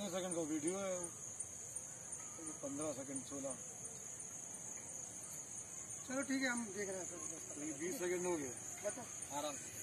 कितने सेकंड का वीडियो है वो? 15 सेकंड 16। चलो ठीक है, हम देख रहे हैं सर। 20 सेकंड हो गए, बताओ आराम से।